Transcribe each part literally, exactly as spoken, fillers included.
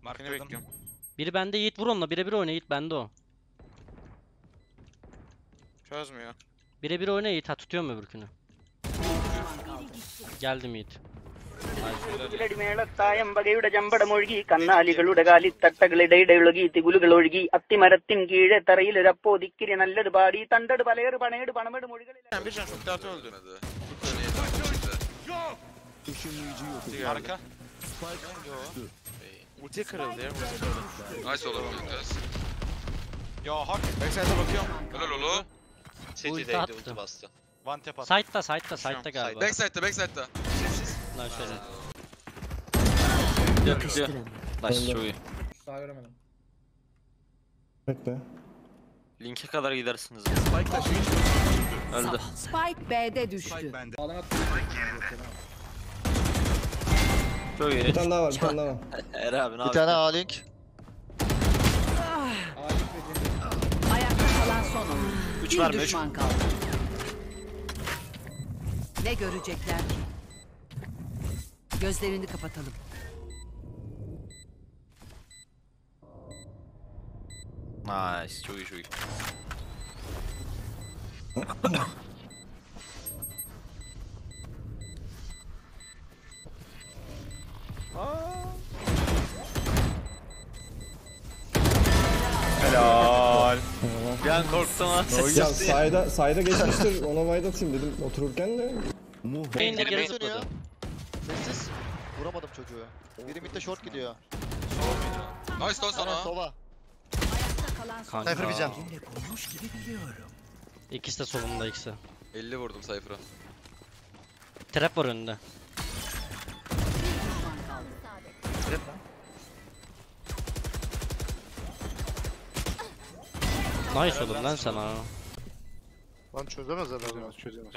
Markını bekliyorum. Biri bende, Yiğit vur onunla. Birebir oyna Yiğit, bende o. Çözmüyor. Birebir oyna Yiğit, ha tutuyorum öbürkünü. Geldim Yiğit. മേളത്തായമ്പകയുടെ ചമ്പടമൊഴുകി കന്നാലികളുടെ കാലിത്തട്ടകളിടയിടൊഴുകി തികുലുകളൊഴുകി അത്തിമരത്തിൻ കീഴെ തറയിലൊരപ്പോ ദിക്കിരി നല്ലത് പാടി തണ്ടട് പലയറ് പണയട് പണമെട് മൊഴികളിൽ Bir can çok daha öldü. Arka. Ulti kırıldı ya. Nice oğlum kankas. Ya hak. Backside'a bakıyorum. Helal oğlum. Ulti attı. Ulti bastı. One tap at. Side'da, side'da, side'da galiba. Backside'da backside'da. Nice oğlum. Yakıştı. Nice çok iyi. Sağ göremedim. Bekle. Linke kadar gidersiniz. Öldü. Spike B'de düştü. Sağdan attım. Çok iyi. Bir tane daha var, bir tane daha var. Eri abi ne Bir tane A-Link. Ayakta kalan son oyun. üç Bir verme üç. düşman kaldı. Ne görecekler ki? Gözlerini kapatalım. Nice çok iyi çok iyi. Helal. Bir an korktum ha. Ses Ya yaptı ya. sayda, sayda geçmiştir, ona wide atayım dedim otururken de. Main'de geri Main zıpladı. dönüyor. Sessiz. Vuramadım çocuğu. Biri midde short gidiyor. Nice lan Sana sana. sova. Ayakta kalan son Kanka. Cypher bir can. İkisi de solunda ikisi. elli vurdum Cypher'a. Trap var önünde. düşman kaldı. Nice oğlum lan sana. Lan çözemez herhalde. Çözemez çözemez.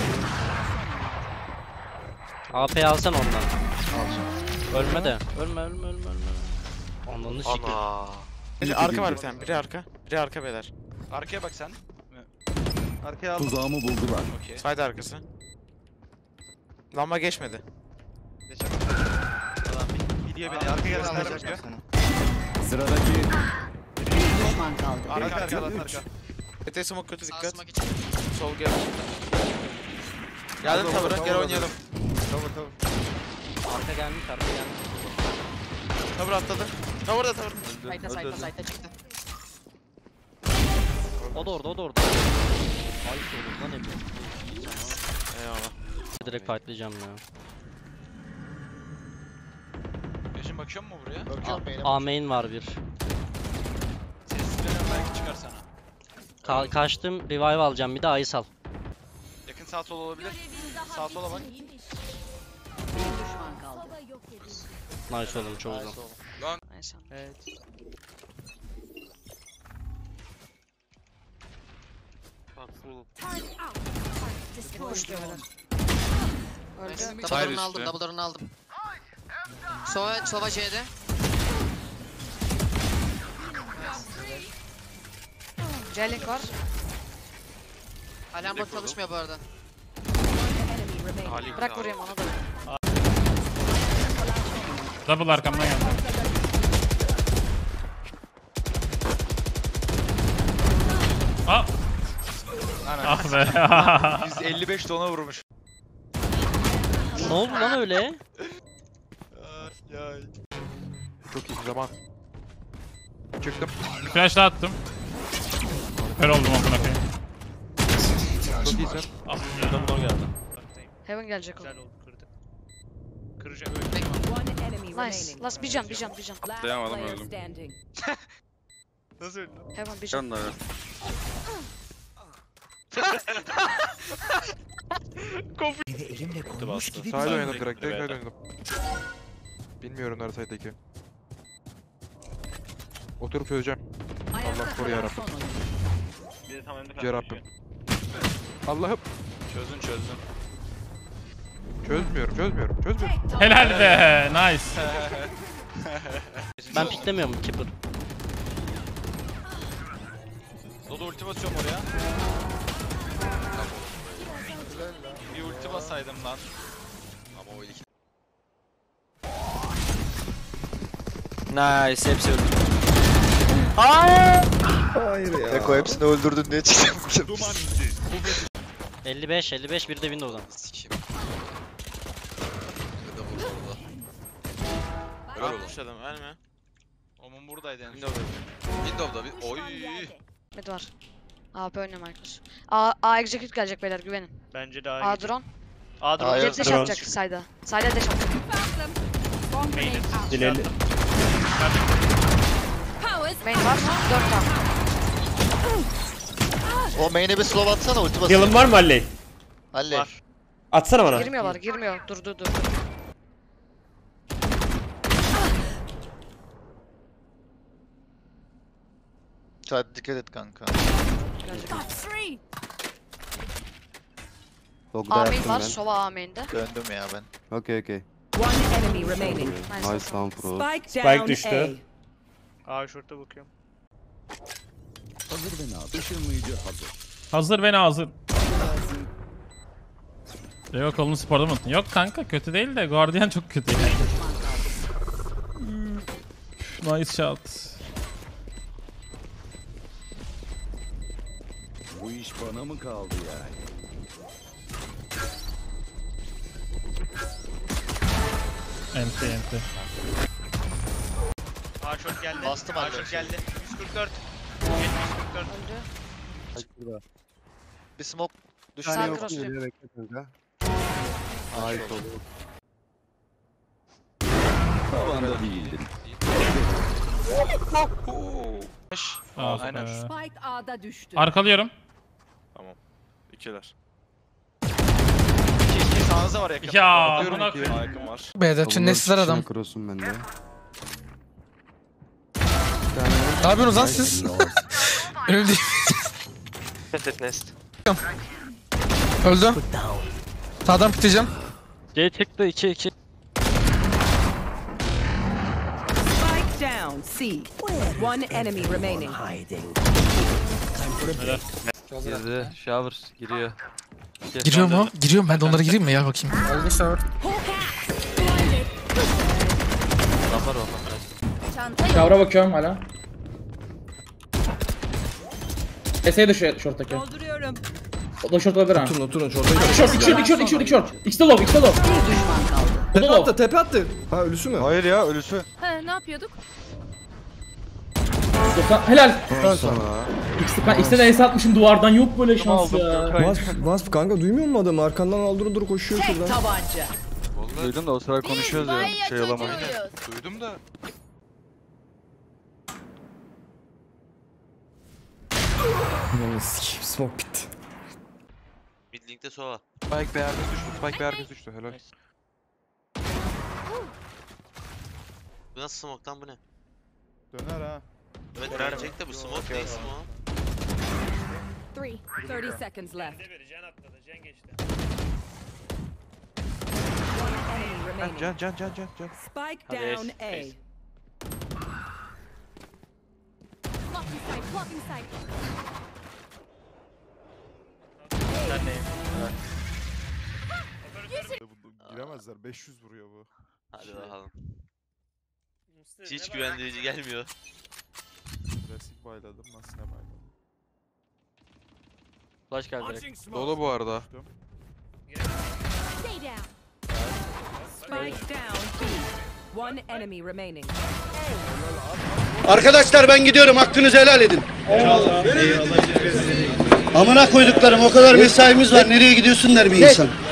A P alsan ondan. Ölme de. Ölme ölme ölme ölme. Ananı siktir. Biri arka var bir tane. Biri arka. Biri arka beyler. Arkaya bak sen. Arkaya aldım. Tuzağımı buldular. Okey. Side arkası. Lamba geçmedi. Geçemez. Gidiyor beni. Arka gelsin. Arka bakıyor. Sıradaki Bir düşman kaldı. Arka arka arka. arka. Ete smoke kötü dikkat. Sol gel. Geldim tavıra. Gel oynayalım. Cover cover. Arka gelmiş, arka gelmiş. Tavır atladı. Tavırda tavır. Sayta sayta sayta çıktı. O da orada, o da orada. Ay oğlum lan Emre. Eyvallah. Direkt fightlayacağım ya. Beşin bakıyor mu buraya? Bakıyorum main'e. A main var bir. Sessizleniyorum belki çıkar sana. Ka kaçtım, revive alacağım, bir de A'yı sal. Yakın sağ sol olabilir. Sağ sola bak. Bir düşman kaldı. Nice oğlum, çok Nice uzun. oğlum. Evet. Öldü. Double'larını aldım, double'larını aldım. Sova, Sova C'de. C-Link var. Alarm bot çalışmıyor bu arada. Bırak vurayım ona da. Double arkamdan geldi. Aa! Ah be. yüz elli beş de ona vurmuş. Ne oldu lan öyle? Çok iyi zaman. Çıktım. Flash da attım. Kör oldum amına koyayım. Çok iyisin. Ah, Double door geldi. Heaven gelecek o. Kıracak. Nice. Last bir can, bir can, bir can. Atlayamadım öldüm. Nasıl öldü? Heaven bir can. Can da öyle. Sahil oynadım direkt. Direkt sahil oynadım. Bilmiyorum nerede sahildeki. Oturup çözeceğim. Allah koru yarabbim. Yüce Rabbim. Allah'ım. Çözün çözün. Çözmüyorum, çözmüyorum, çözmüyorum. Helal be. Nice. Ben piklemiyorum, Keeper. Dodo ulti basıyorum oraya. Bir ulti basaydım lan. Ama o ilk. Nice, hepsi öldü. Hayır ya. Eko hepsini öldürdün diye çıktım. elli beş elli beş bir de Windows'dan. Sikeyim. Bir de vurdu orada. Helal oğlum. Atmış adam, ölme. Omun buradaydı en son. Windows'da. Windows'da bir oy. Mid var. A P oynuyor Marcus. A, A execute gelecek beyler güvenin. Bence de A drone. A drone. Jet dash atacak sayda. Sayda dash atacak. Dileli. Main var. dört tane. O main'e bir slow atsana ulti basayım. Heal'ın var mı Halley? Halle. Var. Atsana bana. Girmiyorlar girmiyor. Dur dur dur. Hadi dikkat et kanka. A main var. Sova A main'de. Döndüm ya ben. Okey okey. One enemy remaining. Nice. Nice lan pro. Spike Spike down düştü. A. A short'a bakıyorum. Hazır ve hazır. Yok kolunu sporda mı attın? Yok kanka kötü değil de Guardian çok kötü. Hmm. Nice shot. Bu iş bana mı kaldı yani? Enti enti. A short geldi. Bastım A ben de. short geldi. yüz kırk dört. yetmiş kırk dört. Öldü. Bir smoke düştü. Sağ cross'luyum. Ay kolu. Tavanda değildin. Ah Aynen. be. Spike A'da düştü. Arkalıyorum. İkiler. İki iki sağınızda var yakın. Ya Bakıyorum buna ikiye. Yakın var. B'de nesi var adam. Cross'um bende. Ne yapıyorsunuz lan siz? Öyle değil. Nest nest. Öldü. Sağdan piteceğim. C çıktı iki iki. Spike down C. One enemy remaining. Girdi. Shower giriyor. Giriyor mu? Giriyorum ben de onlara gireyim mi ya bakayım. Rapor o. Shower'a bakıyorum hala. S'ye düşüyor short'taki. Dolduruyorum. O da short olabilir ha. Oturun oturun şorta. İki short, iki short, iki short, iki short, iki short. İkisi de low, ikisi de low. Bir düşman kaldı. O da Tepe low. attı tepe attı. Ha ölüsü mü? Hayır ya ölüsü. Ne yapıyorduk? doksan Helal. Sana. İkisi, ben ikisine de ace atmışım duvardan. Yok böyle şans ya. Vasp, Vasp kanka duymuyor musun adamı? Arkandan aldır dur koşuyor Tek şuradan. tabanca. Duydum da o sıra konuşuyoruz ya. Şey olamayın. Duydum da. Aman sikeyim smoke bitti. Mid linkte Sova. Spike bir herkes düştü. Spike bir herkes düştü. Helal. Bu nasıl smoke'tan bu ne? Döner ha. Evet verecek de bu smoke değil smoke. Three. Thirty seconds left. One enemy remaining. Can can can can can. Spike Hadi down ace, A. ace. Sen neyim? Giremezler. beş yüz vuruyor bu. Hadi bakalım. Hiç güvendirici gelmiyor. Klasik bayladım. Nasıl ne bayladım. Flash geldi direkt. Dolu bu arada. Spike down B. One enemy remaining. Arkadaşlar ben gidiyorum hakkınızı helal edin. Eyvallah. Amına koyduklarım o kadar mesaimiz var nereye gidiyorsun der bir insan.